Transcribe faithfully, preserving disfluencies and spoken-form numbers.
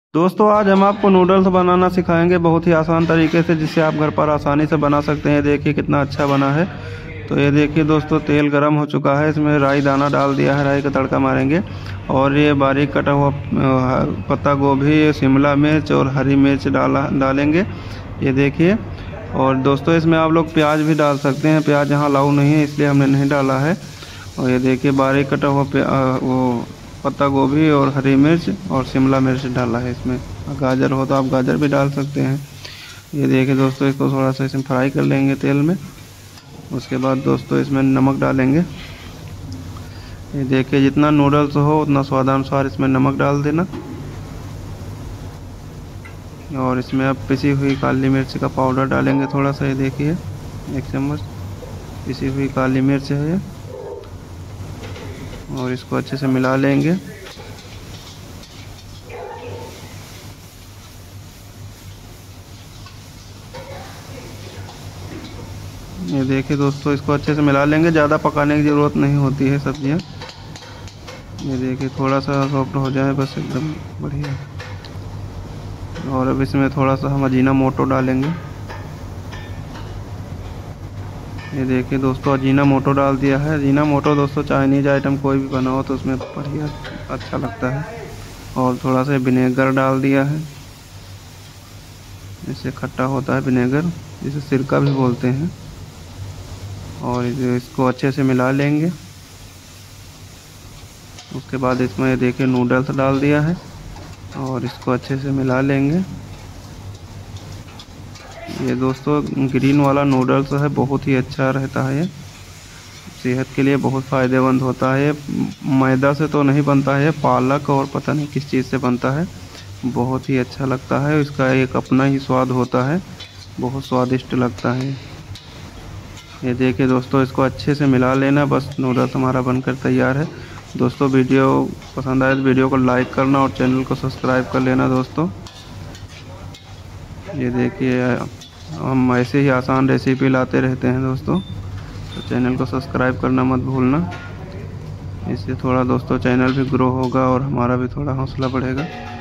दोस्तों आज हम आपको नूडल्स बनाना सिखाएंगे बहुत ही आसान तरीके से, जिससे आप घर पर आसानी से बना सकते हैं। देखिए कितना अच्छा बना है। तो ये देखिए दोस्तों, तेल गरम हो चुका है, इसमें राई दाना डाल दिया है, राई का तड़का मारेंगे। और ये बारीक कटा हुआ पत्ता गोभी, शिमला मिर्च और हरी मिर्च डाला डालेंगे। ये देखिए। और दोस्तों इसमें आप लोग प्याज भी डाल सकते हैं, प्याज यहाँ अलाउ नहीं है इसलिए हमने नहीं डाला है। और ये देखिए बारीक कटा हुआ वो पत्ता गोभी और हरी मिर्च और शिमला मिर्च डाला है इसमें। गाजर हो तो आप गाजर भी डाल सकते हैं। ये देखिए दोस्तों, इसको थोड़ा सा इसमें फ्राई कर लेंगे तेल में। उसके बाद दोस्तों इसमें नमक डालेंगे। ये देखिए जितना नूडल्स हो उतना स्वादानुसार इसमें नमक डाल देना। और इसमें अब पिसी हुई काली मिर्च का पाउडर डालेंगे थोड़ा सा। ये देखिए एक चम्मच पिसी हुई काली मिर्च है ये। और इसको अच्छे से मिला लेंगे। ये देखिए दोस्तों, इसको अच्छे से मिला लेंगे, ज़्यादा पकाने की ज़रूरत नहीं होती है सब्जियां। ये देखिए थोड़ा सा सॉफ्ट हो जाए बस, एकदम बढ़िया। और अब इसमें थोड़ा सा हम अजीनामोटो डालेंगे। ये देखिए दोस्तों, अजीनामोटो डाल दिया है। अजीनामोटो दोस्तों चाइनीज़ आइटम कोई भी बनाओ तो उसमें बढ़िया अच्छा लगता है। और थोड़ा सा विनेगर डाल दिया है, इससे खट्टा होता है विनेगर, जिसे सिरका भी बोलते हैं। और इसको अच्छे से मिला लेंगे। उसके बाद इसमें ये देखिए नूडल्स डाल दिया है और इसको अच्छे से मिला लेंगे। ये दोस्तों ग्रीन वाला नूडल्स है, बहुत ही अच्छा रहता है। ये सेहत के लिए बहुत फ़ायदेमंद होता है। मैदा से तो नहीं बनता है, पालक और पता नहीं किस चीज़ से बनता है। बहुत ही अच्छा लगता है, इसका एक अपना ही स्वाद होता है, बहुत स्वादिष्ट लगता है। ये देखिए दोस्तों, इसको अच्छे से मिला लेना, बस नूडल्स हमारा बनकर तैयार है। दोस्तों वीडियो पसंद आए तो वीडियो को लाइक करना और चैनल को सब्सक्राइब कर लेना दोस्तों। ये देखिए हम ऐसे ही आसान रेसिपी लाते रहते हैं दोस्तों, तो चैनल को सब्सक्राइब करना मत भूलना। इससे थोड़ा दोस्तों चैनल भी ग्रो होगा और हमारा भी थोड़ा हौसला बढ़ेगा।